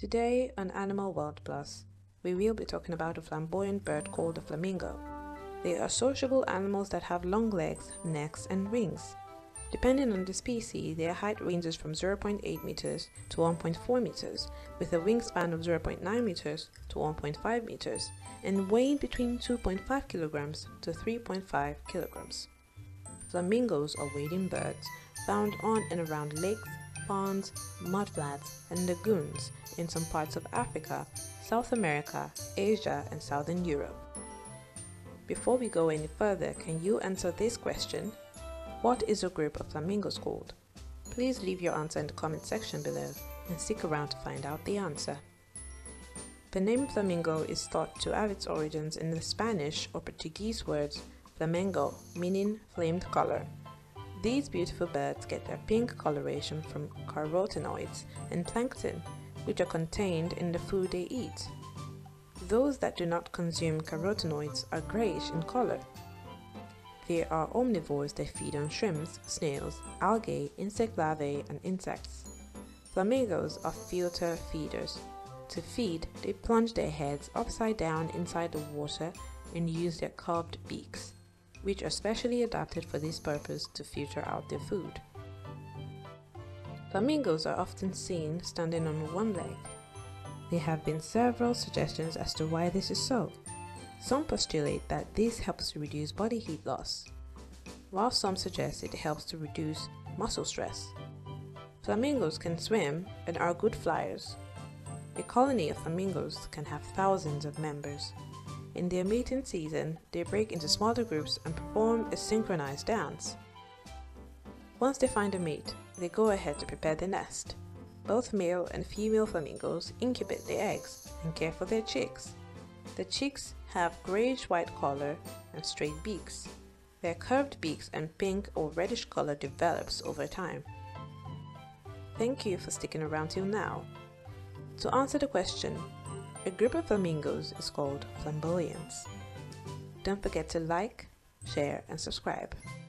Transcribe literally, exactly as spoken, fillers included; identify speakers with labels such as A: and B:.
A: Today on Animal WorldPlus, we will be talking about a flamboyant bird called the flamingo. They are sociable animals that have long legs, necks, and wings. Depending on the species, their height ranges from zero point eight meters to one point four meters, with a wingspan of zero point nine meters to one point five meters, and weighing between two point five kilograms to three point five kilograms. Flamingos are wading birds found on and around lakes, ponds, mudflats, and lagoons in some parts of Africa, South America, Asia, and Southern Europe. Before we go any further, can you answer this question? What is a group of flamingos called? Please leave your answer in the comment section below and stick around to find out the answer. The name flamingo is thought to have its origins in the Spanish or Portuguese words flamengo, meaning flamed color. These beautiful birds get their pink coloration from carotenoids and plankton, which are contained in the food they eat. Those that do not consume carotenoids are grayish in color. They are omnivores that feed on shrimps, snails, algae, insect larvae, and insects. Flamingos are filter feeders. To feed, they plunge their heads upside down inside the water and use their curved beaks, which are specially adapted for this purpose to filter out their food. Flamingos are often seen standing on one leg. There have been several suggestions as to why this is so. Some postulate that this helps to reduce body heat loss, while some suggest it helps to reduce muscle stress. Flamingos can swim and are good flyers. A colony of flamingos can have thousands of members. In their mating season, they break into smaller groups and perform a synchronized dance. Once they find a mate, they go ahead to prepare their nest. Both male and female flamingos incubate their eggs and care for their chicks. The chicks have grayish-white color and straight beaks. Their curved beaks and pink or reddish color develops over time. Thank you for sticking around till now. To answer the question, a group of flamingos is called flamboyants. Don't forget to like, share, and subscribe.